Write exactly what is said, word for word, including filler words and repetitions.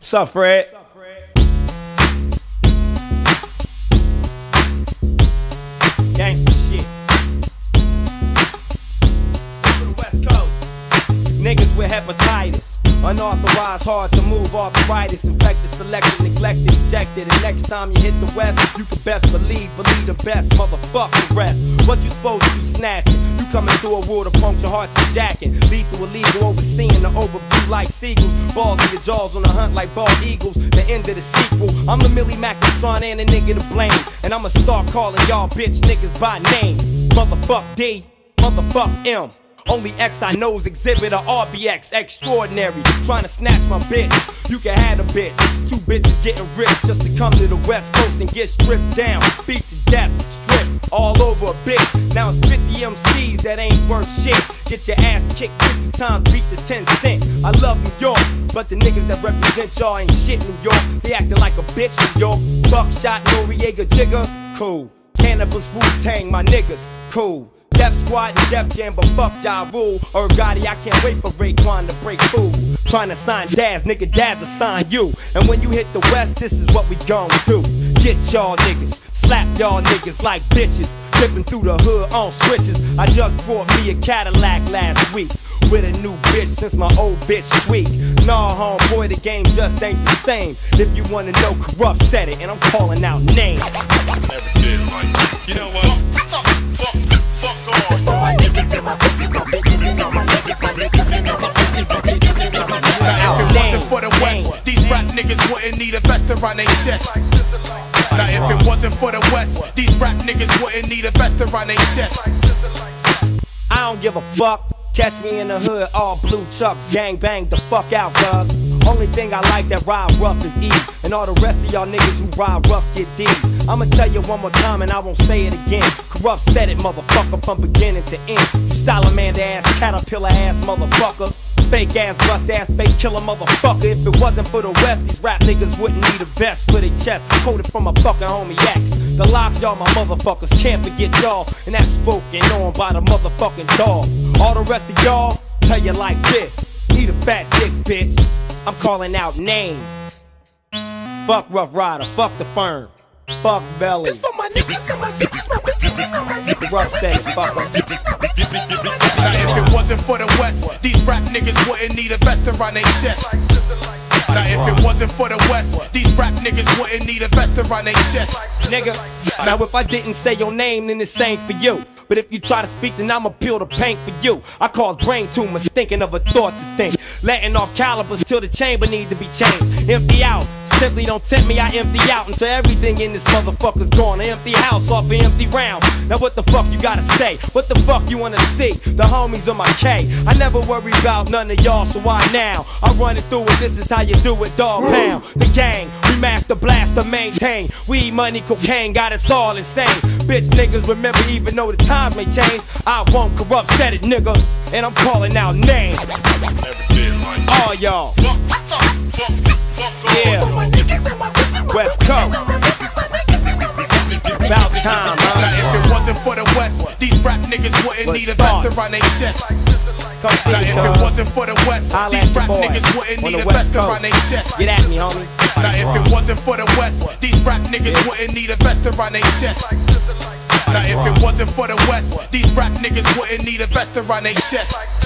What's up, Fred? Gangsta shit. To the West Coast. Niggas with hepatitis. Unauthorized, hard to move, arthritis, infected, selected, neglected, ejected. And next time you hit the West, you can best believe, believe the best, motherfuck the rest. What you supposed to be snatching? You come into a world of puncture hearts and jacking. Lethal, illegal, overseeing the overview like seagulls. Balls in your jaws on the hunt like bald eagles. The end of the sequel. I'm the Millie Macastron and a nigga to blame. And I'ma start calling y'all bitch niggas by name. Motherfuck D, motherfuck M. Only X I know's exhibit a R B X, extraordinary. Trying to snatch my bitch, you can have a bitch. Two bitches getting rich just to come to the West Coast and get stripped down, beat to death, stripped all over a bitch. Now it's fifty M Cs that ain't worth shit. Get your ass kicked fifty times, beat the ten cent. I love New York, but the niggas that represent y'all ain't shit New York. They acting like a bitch New York. Buckshot, Noriega, Jigger, cool. Cannabis, Wu-Tang, my niggas, cool. Def Squad and Def Jam, but fuck Ja Rule. Or Gotti, I can't wait for Raekwon to break food. Trying to sign Daz, nigga, Daz will sign you. And when you hit the West, this is what we gon' do. Get y'all niggas, slap y'all niggas like bitches. Tripping through the hood on switches. I just bought me a Cadillac last week. With a new bitch since my old bitch sweet. Nah, homeboy, the game just ain't the same. If you wanna know, Corrupt said it, and I'm calling out names. Never did it like that. You know what? Now if it wasn't for the West, these rap niggas wouldn't need a vest around their chest. Now if it wasn't for the West, these rap niggas wouldn't need a vest around their chest. I don't give a fuck. Catch me in the hood, all blue chucks, gang bang the fuck out, cuz. Only thing I like that ride rough is E. And all the rest of y'all niggas who ride rough get D. I'ma tell you one more time and I won't say it again. Corrupt said it, motherfucker, from beginning to end. You salamander ass, caterpillar ass motherfucker. Fake ass, bust ass, fake killer motherfucker. If it wasn't for the West, these rap niggas wouldn't need a vest for their chest. Quoted from a fucking homie X. The locks, y'all my motherfuckers, can't forget y'all. And that's spoken on by the motherfucking dog. All the rest of y'all, tell you like this. Need a fat dick, bitch. I'm calling out names. Fuck Rough Rider, fuck the firm. Fuck Belly. This for my niggas and my bitches, my bitches and my niggas. Rough said it, fucker. Now if it wasn't for the West, these rap niggas wouldn't need a vest around their chest. Now if it wasn't for the West, these rap niggas wouldn't need a vest around their chest. Nigga, now if I didn't say your name, then it's ain't for you. But if you try to speak, then I'ma peel the paint for you. I cause brain tumors, thinking of a thought to think. Letting off calibers till the chamber need to be changed. Empty out, simply don't tempt me, I empty out until everything in this motherfucker's gone. An empty house off an empty round. Now what the fuck you gotta say? What the fuck you wanna see? The homies on my K. I never worry about none of y'all, so why now? I run it through it, this is how you do it, dog pound. The gang, we master, blaster, maintain. Weed, money, cocaine, got us all insane. Bitch niggas remember even though the times may change, I won't corrupt, said it nigga. And I'm calling out names. All y'all. Yeah. West Coast. About time, huh? Now if it wasn't for the West, these rap niggas wouldn't need a vest around their chest. Now if it wasn't for the West, these rap niggas wouldn't need a vest around their chest. Get at me, homie. Now if it wasn't for the West, these rap niggas wouldn't need a vest around their chest. Now if it wasn't for the West, these rap niggas wouldn't need a vest around their chest.